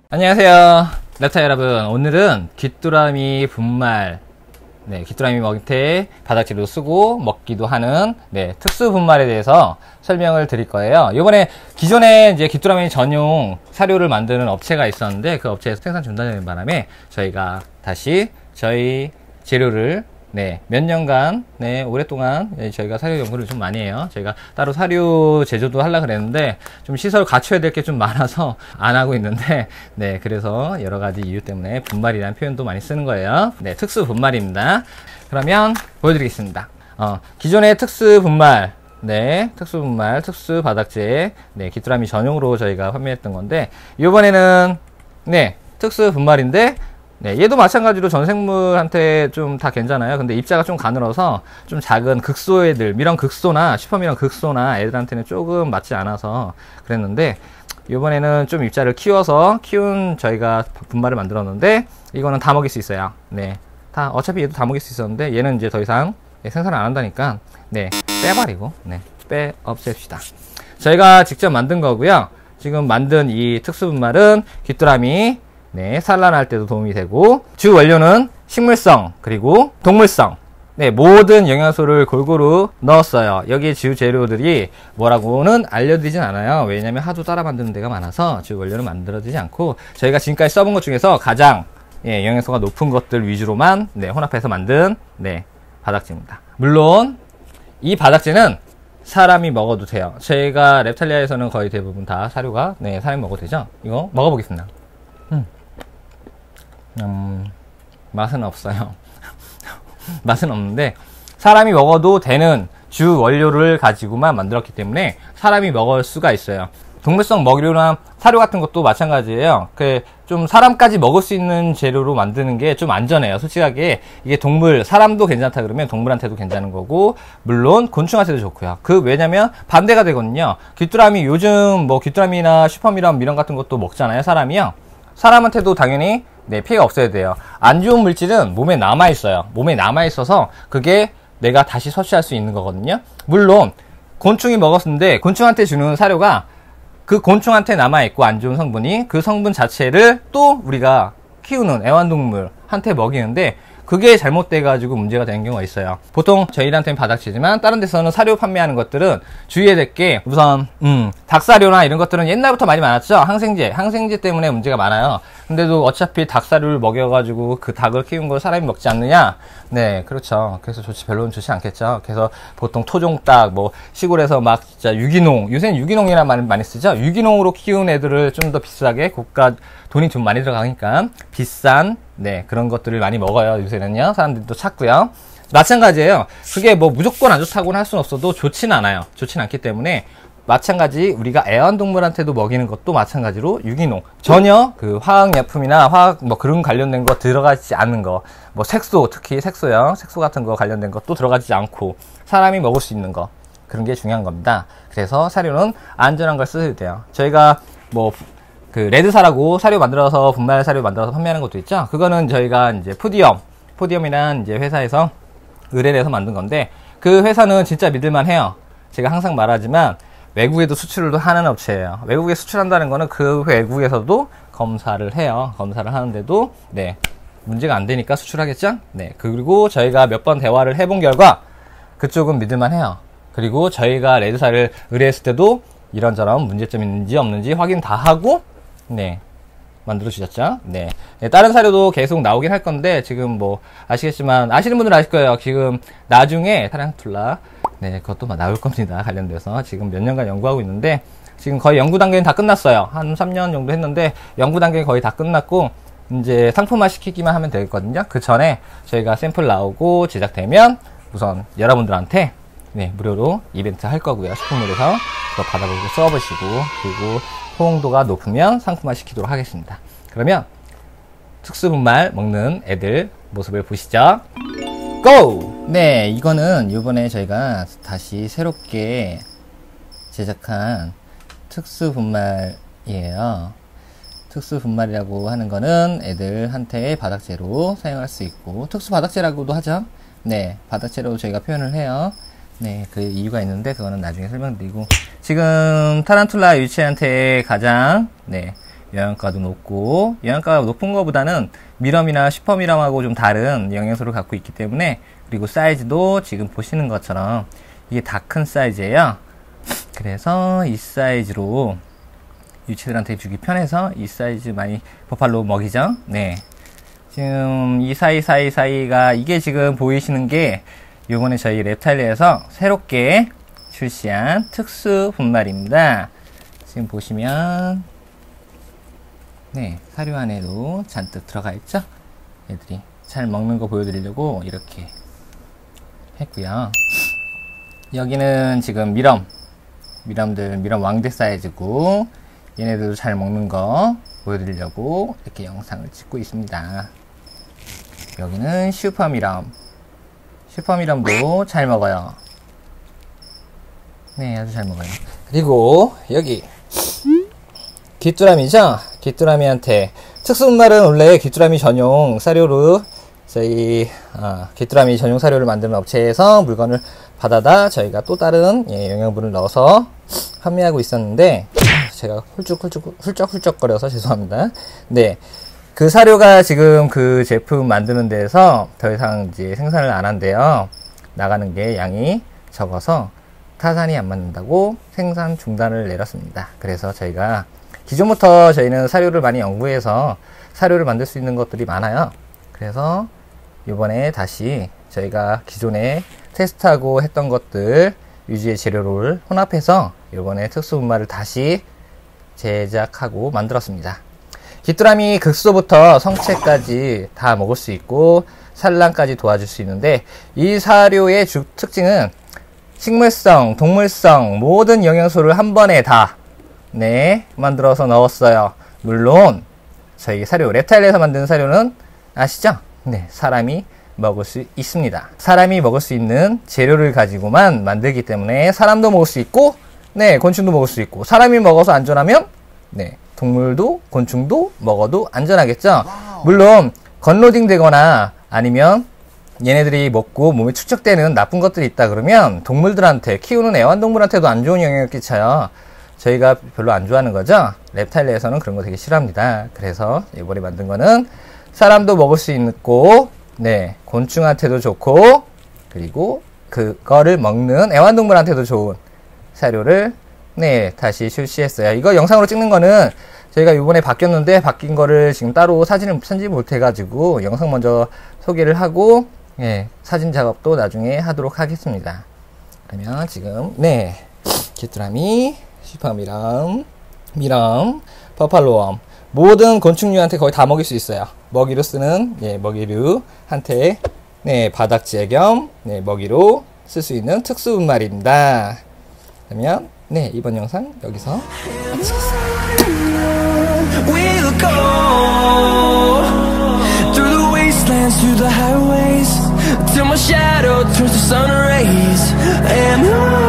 안녕하세요 랩타 여러분. 오늘은 귀뚜라미 분말, 귀뚜라미 먹이태 바닥재료 쓰고 먹기도 하는 특수 분말에 대해서 설명을 드릴 거예요. 이번에 기존에 이제 귀뚜라미 전용 사료를 만드는 업체가 있었는데 그 업체에서 생산 중단되는 바람에 저희가 다시 저희 재료를 몇 년간 오랫동안 저희가 사료 연구를 좀 많이 해요. 저희가 따로 사료 제조도 하려고 그랬는데 좀 시설 갖춰야 될 게 좀 많아서 안 하고 있는데 그래서 여러 가지 이유 때문에 분말이라는 표현도 많이 쓰는 거예요. 특수 분말입니다. 그러면 보여드리겠습니다. 기존의 특수 분말, 특수 분말, 특수 바닥재, 귀뚜라미 전용으로 저희가 판매했던 건데 이번에는 특수 분말인데 얘도 마찬가지로 전생물한테 좀 다 괜찮아요. 근데 입자가 좀 가늘어서 좀 작은 극소 애들, 미런 극소나 슈퍼미런 극소나 애들한테는 조금 맞지 않아서 그랬는데 이번에는 좀 입자를 키운 저희가 분말을 만들었는데 이거는 다 먹일 수 있어요. 다 어차피 얘도 다 먹일 수 있었는데 얘는 이제 더 이상 생산을 안 한다니까 빼버리고 없앱시다. 저희가 직접 만든 거고요. 지금 만든 이 특수 분말은 귀뚜라미 산란할 때도 도움이 되고, 주 원료는 식물성 그리고 동물성 모든 영양소를 골고루 넣었어요. 여기 주 재료들이 뭐라고는 알려드리진 않아요. 왜냐면 하도 따라 만드는 데가 많아서 주 원료는 만들어지지 않고 저희가 지금까지 써본 것 중에서 가장 영양소가 높은 것들 위주로만 혼합해서 만든 바닥재입니다. 물론 이 바닥재는 사람이 먹어도 돼요. 저희가 랩탈리아에서는 거의 대부분 다 사료가 사람이 먹어도 되죠. 이거 먹어보겠습니다. 맛은 없어요. 맛은 없는데 사람이 먹어도 되는 주 원료를 가지고만 만들었기 때문에 사람이 먹을 수가 있어요. 동물성 먹이료나 사료 같은 것도 마찬가지예요. 좀 사람까지 먹을 수 있는 재료로 만드는 게 좀 안전해요. 솔직하게 이게 사람도 괜찮다 그러면 동물한테도 괜찮은 거고, 물론 곤충한테도 좋고요. 왜냐면 반대가 되거든요. 귀뚜라미, 요즘 귀뚜라미나 슈퍼미런 미런 같은 것도 먹잖아요, 사람이요. 사람한테도 당연히 피해가 없어야 돼요. 안 좋은 물질은 몸에 남아있어요. 몸에 남아있어서 그게 내가 다시 섭취할 수 있는 거거든요. 물론 곤충이 먹었는데 곤충한테 주는 사료가 그 곤충한테 남아있고 안 좋은 성분이 그 성분 자체를 또 우리가 키우는 애완동물한테 먹이는데 그게 잘못돼가지고 문제가 되는 경우가 있어요. 보통 저희한테는 바닥재지만 다른 데서는 사료 판매하는 것들은 주의해야 될 게, 우선 닭사료나 이런 것들은 옛날부터 많이 많았죠. 항생제 때문에 문제가 많아요. 근데도 어차피 닭사료를 먹여가지고 그 닭을 키운 걸 사람이 먹지 않느냐? 그렇죠. 그래서 별로는 좋지 않겠죠. 그래서 보통 토종닭, 시골에서 막 진짜 유기농, 요새는 유기농이라는 말 많이 쓰죠. 유기농으로 키운 애들을 좀 더 비싸게, 돈이 좀 많이 들어가니까 비싼 그런 것들을 많이 먹어요. 요새는요. 사람들도 찾고요. 마찬가지예요. 그게 무조건 안 좋다고는 할 수는 없어도 좋진 않아요. 좋진 않기 때문에 마찬가지 우리가 애완동물한테도 먹이는 것도 마찬가지로 유기농, 전혀 화학약품이나 그런 관련된 거 들어가지 않는 거, 색소, 특히 색소 같은 거 관련된 것도 들어가지 않고 사람이 먹을 수 있는 거, 그런 게 중요한 겁니다. 그래서 사료는 안전한 걸 쓰셔야 돼요. 저희가 레드사라고 분말 사료 만들어서 판매하는 것도 있죠. 그거는 저희가 이제 포디엄이란 이제 회사에서 의뢰를 해서 만든 건데, 그 회사는 진짜 믿을만 해요. 제가 항상 말하지만 외국에도 수출을 하는 업체예요. 외국에 수출한다는 거는 그 외국에서도 검사를 해요. 검사를 하는데도 문제가 안 되니까 수출하겠죠. 그리고 저희가 몇 번 대화를 해본 결과 그쪽은 믿을만 해요. 그리고 저희가 레드사를 의뢰했을 때도 이런저런 문제점 있는지 없는지 확인 다 하고 만들어 주셨죠. 다른 사료도 계속 나오긴 할 건데, 지금 아시겠지만, 아시는 분들은 아실 거예요. 지금 나중에 타란툴라 그것도 나올 겁니다. 관련돼서 지금 몇 년간 연구하고 있는데, 지금 거의 연구 단계는 다 끝났어요. 한 3년 정도 했는데 연구 단계 거의 다 끝났고 이제 상품화 시키기만 하면 되겠거든요. 그 전에 저희가 샘플 나오고 제작되면 우선 여러분들한테 무료로 이벤트 할 거고요. 식품몰에서 그거 받아보고 써보시고, 그리고 호응도가 높으면 상품화 시키도록 하겠습니다. 그러면 특수분말 먹는 애들 모습을 보시죠. 고! 이거는 요번에 저희가 다시 새롭게 제작한 특수분말이에요. 특수분말이라고 하는 거는 애들한테 바닥재로 사용할 수 있고, 특수바닥재라고도 하죠. 바닥재로 저희가 표현을 해요. 그 이유가 있는데 그거는 나중에 설명드리고, 지금 타란툴라 유치한테 가장 영양가도 높고, 영양가가 높은 것보다는 미럼이나 슈퍼미럼하고 좀 다른 영양소를 갖고 있기 때문에, 그리고 사이즈도 지금 보시는 것처럼 이게 다 큰 사이즈예요. 그래서 이 사이즈로 유치들한테 주기 편해서 이 사이즈 많이 버팔로 먹이죠. 네. 지금 이 사이가 이게 지금 보이시는 게 요번에 저희 랩타일리에서 새롭게 출시한 특수 분말입니다. 지금 보시면 네, 사료 안에도 잔뜩 들어가 있죠? 얘들이 잘 먹는 거 보여드리려고 이렇게 했고요. 여기는 지금 미럼 왕대 사이즈고, 얘네들도 잘 먹는 거 보여드리려고 이렇게 영상을 찍고 있습니다. 여기는 슈퍼미럼도 잘 먹어요. 네, 아주 잘 먹어요. 그리고 여기 귀뚜라미죠? 귀뚜라미한테 특수분말은 원래 귀뚜라미 전용 사료로 저희 귀뚜라미 전용 사료를 만드는 업체에서 물건을 받아다 저희가 또 다른 영양분을 넣어서 판매하고 있었는데, 제가 훌쩍훌쩍거려서 죄송합니다. 네, 그 사료가 지금 그 제품 만드는 데에서 더 이상 이제 생산을 안 한대요. 나가는 게 양이 적어서 타산이 안 맞는다고 생산 중단을 내렸습니다. 그래서 저희가 기존부터 저희는 사료를 많이 연구해서 사료를 만들 수 있는 것들이 많아요. 그래서 이번에 다시 저희가 기존에 테스트하고 했던 것들 유지의 재료를 혼합해서 이번에 특수분말을 다시 제작하고 만들었습니다. 귀뚜라미 극소부터 성체까지 다 먹을 수 있고 산란까지 도와줄 수 있는데, 이 사료의 주 특징은 식물성, 동물성 모든 영양소를 한 번에 다 만들어서 넣었어요. 물론 저희 사료 랩타일에서 만드는 사료는 아시죠? 네, 사람이 먹을 수 있습니다. 사람이 먹을 수 있는 재료를 가지고만 만들기 때문에 사람도 먹을 수 있고, 네, 곤충도 먹을 수 있고, 사람이 먹어서 안전하면 네, 동물도 곤충도 먹어도 안전하겠죠. 물론 건로딩 되거나 아니면 얘네들이 먹고 몸에 축적되는 나쁜 것들이 있다 그러면 동물들한테, 키우는 애완동물한테도 안 좋은 영향을 끼쳐요. 저희가 별로 안 좋아하는 거죠. 랩타일리에서는 그런 거 되게 싫어합니다. 그래서 이번에 만든 거는 사람도 먹을 수 있고, 네, 곤충한테도 좋고, 그리고 그거를 먹는 애완동물한테도 좋은 사료를 네, 다시 출시했어요. 이거 영상으로 찍는 거는 저희가 이번에 바뀌었는데, 바뀐 거를 지금 따로 사진을 편집 못해가지고 영상 먼저 소개를 하고, 예, 사진 작업도 나중에 하도록 하겠습니다. 그러면 지금 네, 귀뚜라미, 슈퍼미럼, 미럼, 버팔로웜 모든 곤충류한테 거의 다 먹일 수 있어요. 먹이로 쓰는 먹이류한테 바닥재 겸 먹이로 쓸 수 있는 특수분말입니다. 그러면 네, 이번 영상 여기서 We'll go through the wastelands, through the highways, till my shadow turns to sun rays, and